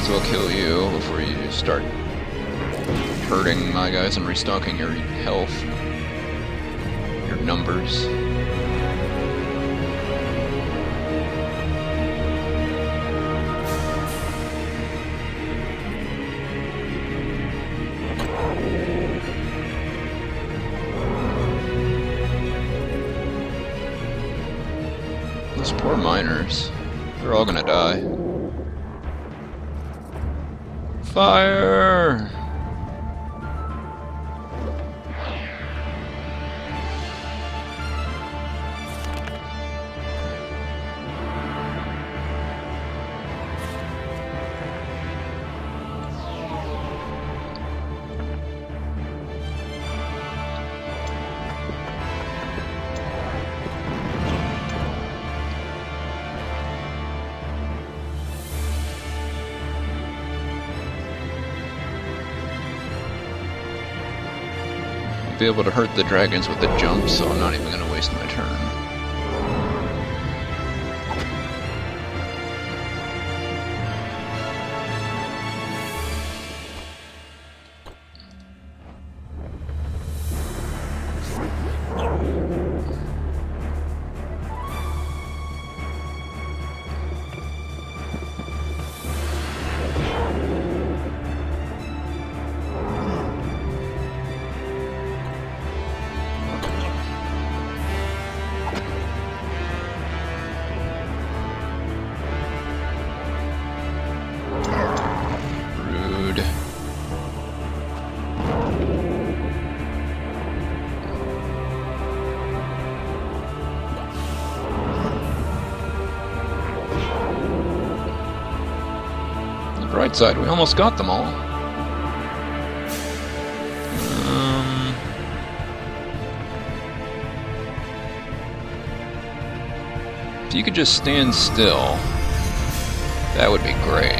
as well kill you before you start hurting my guys and restocking your health, your numbers. Those poor miners. They're all gonna die. Fire! Be able to hurt the dragons with the jump, so I'm not even going to waste my turn. Right side, we almost got them all. If you could just stand still, that would be great.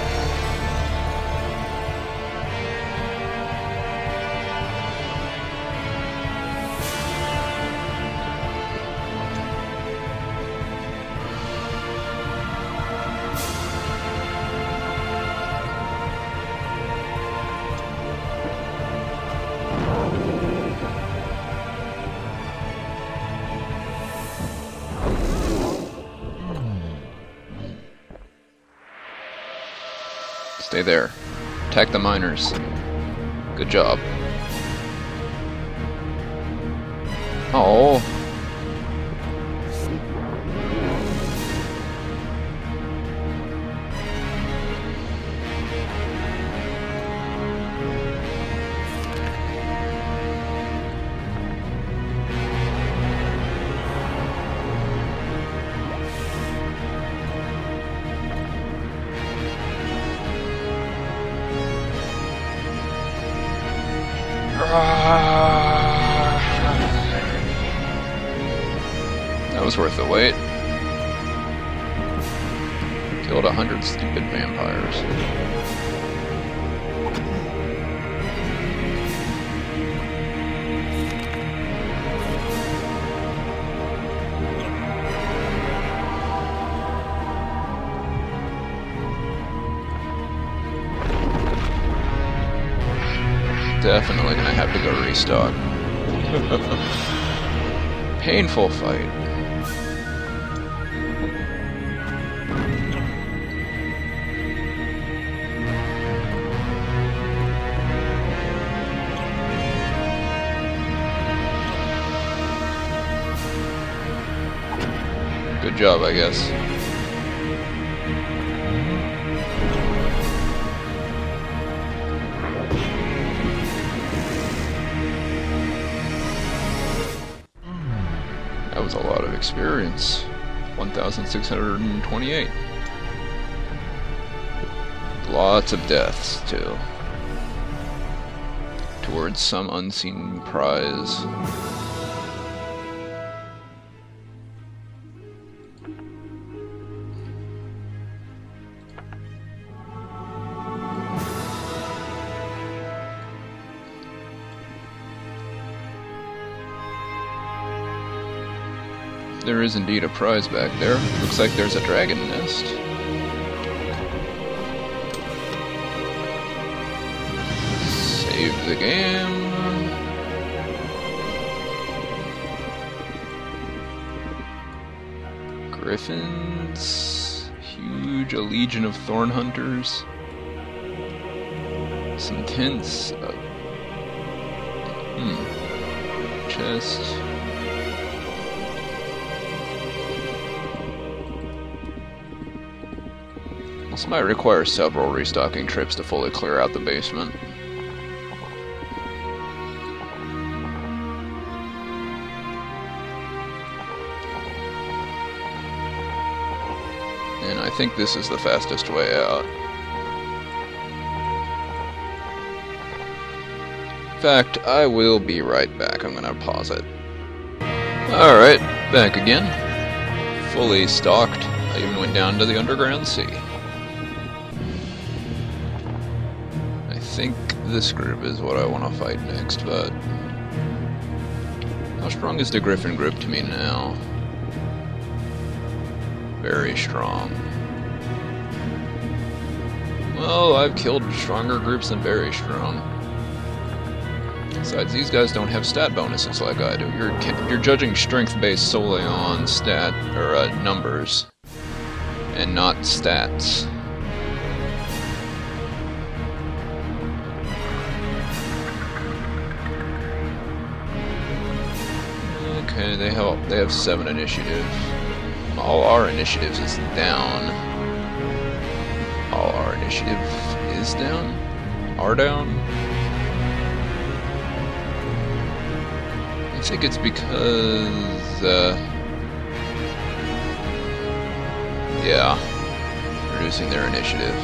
Stay there. Attack the miners. Good job. Oh. That was worth the wait. Killed 100 stupid vampires. Definitely gonna have to go restock. Painful fight. Good job, I guess. That was a lot of experience. 1,628. Lots of deaths, too. Towards some unseen prize. There is indeed a prize back there. Looks like there's a dragon nest. Save the game. Griffins. Huge, a legion of thorn hunters. Some tents. Chest. This might require several restocking trips to fully clear out the basement. And I think this is the fastest way out. In fact, I will be right back. I'm gonna pause it. Alright, back again. Fully stocked. I even went down to the underground sea. I think this group is what I want to fight next, but... how strong is the Griffin group to me now? Very strong. Well, I've killed stronger groups than very strong. Besides, these guys don't have stat bonuses like I do. You're judging strength based solely on stat or numbers, and not stats. Okay, they have 7 initiative. All our initiatives is down. All our initiative is down? Are down? I think it's because, yeah, reducing their initiative.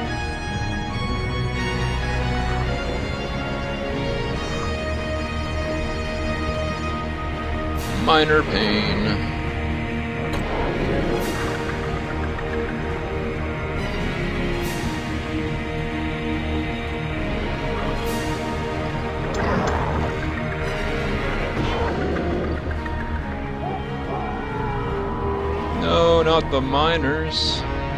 Minor pain. No, not the miners.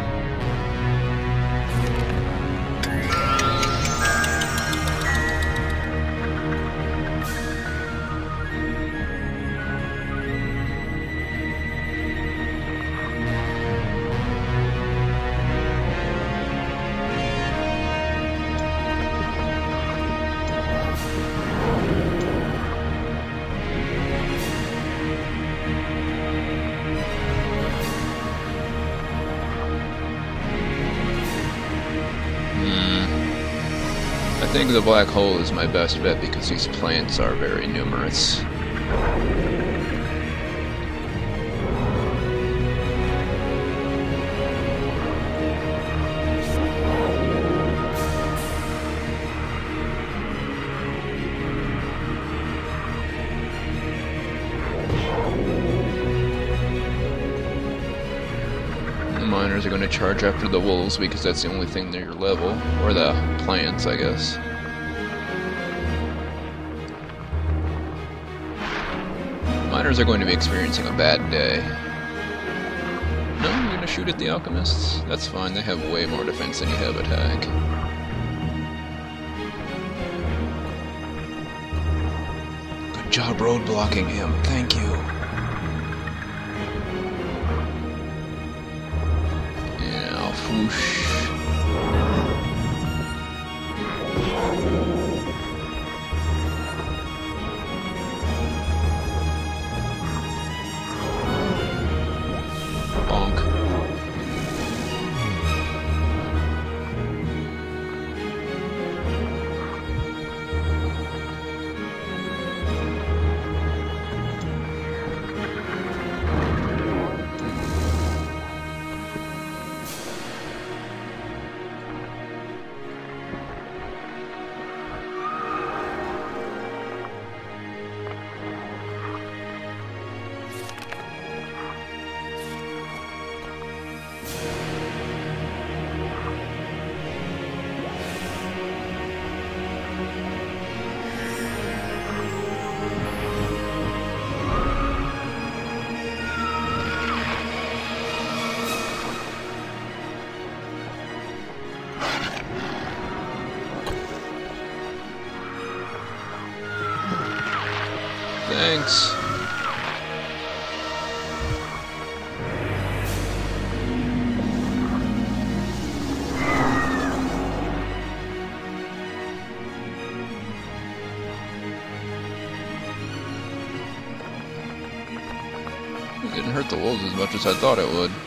I think the black hole is my best bet because these plants are very numerous. The miners are going to charge after the wolves because that's the only thing near your level, or the plants, I guess. Miners are going to be experiencing a bad day. No, you're going to shoot at the alchemists? That's fine, they have way more defense than you have attack. Good job roadblocking him, thank you. Now, whoosh. Thanks. It didn't hurt the wolves as much as I thought it would.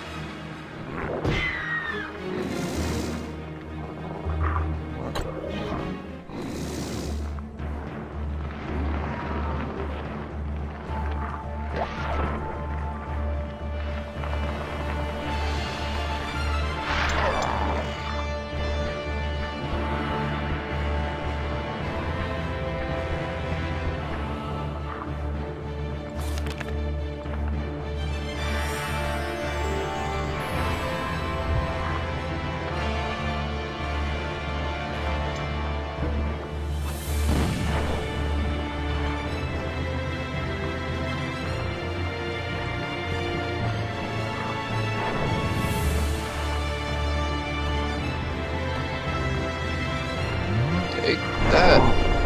Take that.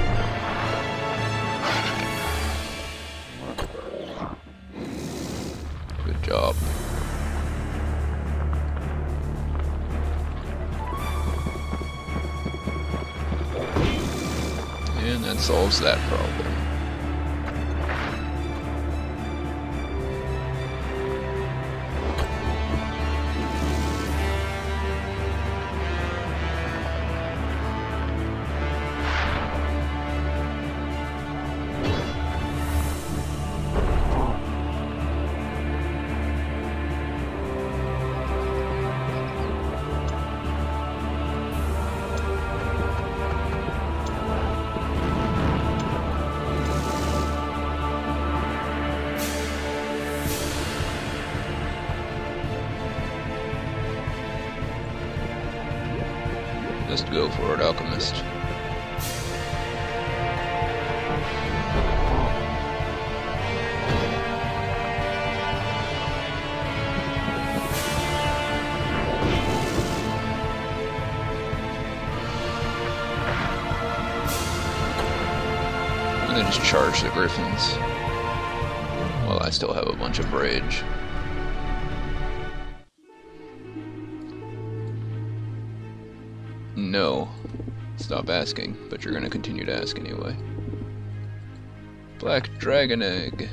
Good job. And that solves that problem. Just go for it, Alchemist. And then just charge the Griffins. While I still have a bunch of rage. No. Stop asking, but you're gonna continue to ask anyway. Black Dragon Egg.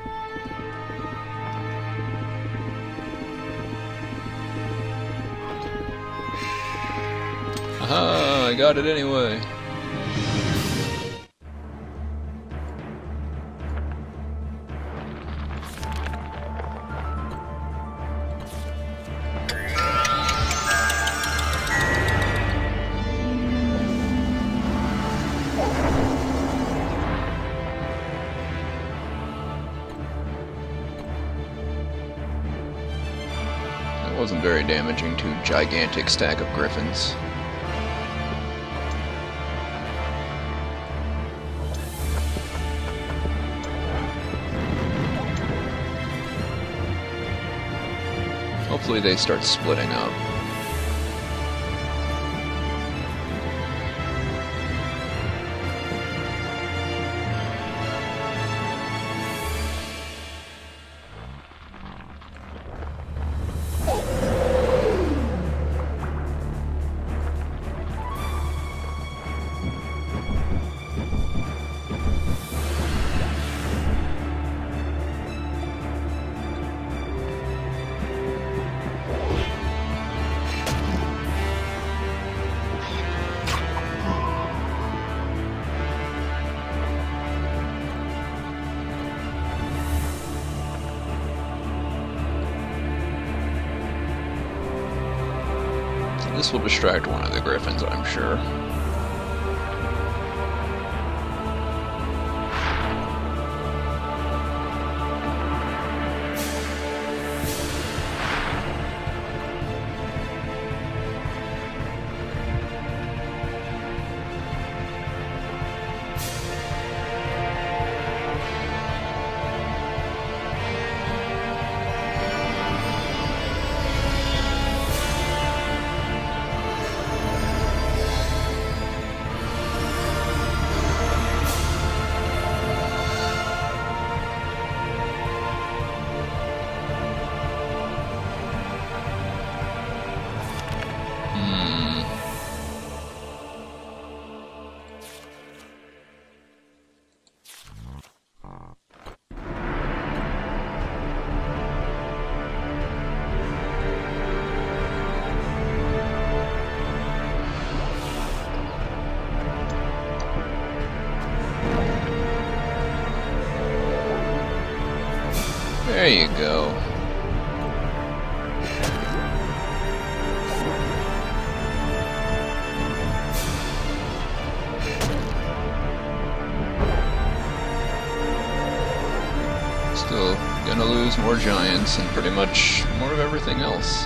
Aha! I got it anyway. Wasn't very damaging to gigantic stack of griffins. Hopefully they start splitting up. This will distract one of the griffins, I'm sure. you go. Still gonna lose more giants and pretty much more of everything else.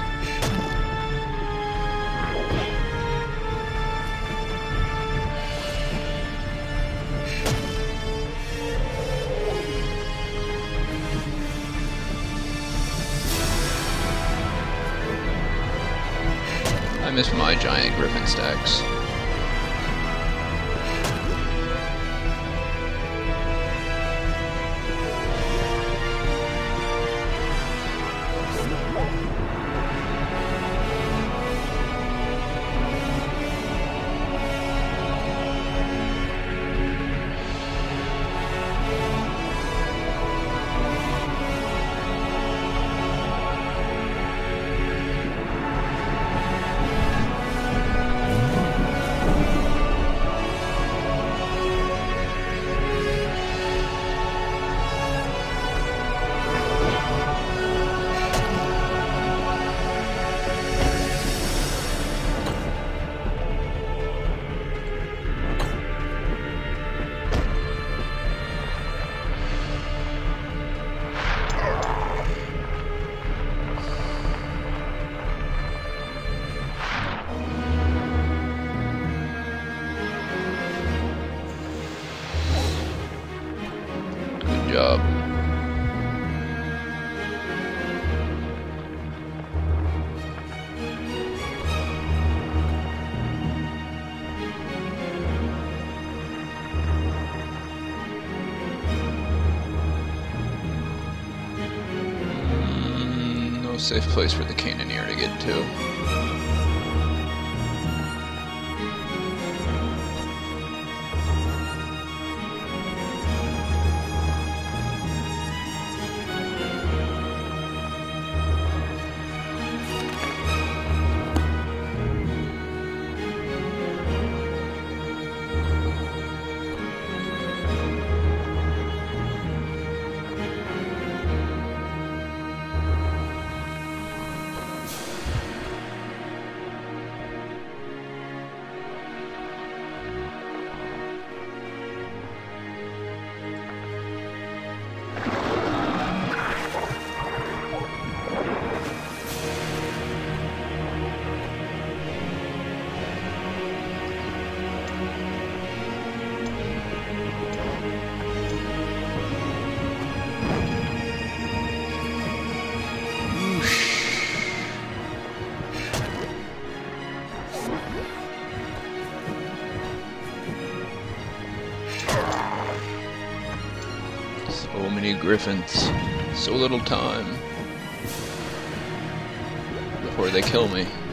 I miss my giant griffin stacks. Good job. No safe place for the cannoneer to get to. So many griffins, so little time before they kill me.